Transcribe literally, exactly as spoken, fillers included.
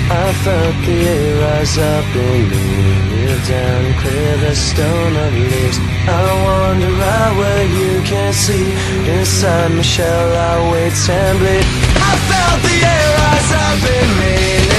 I felt the air rise up in me, kneel down and clear the stone of leaves. I wander out where you can't see, inside my shell I wait and bleed. I felt the air rise up in me.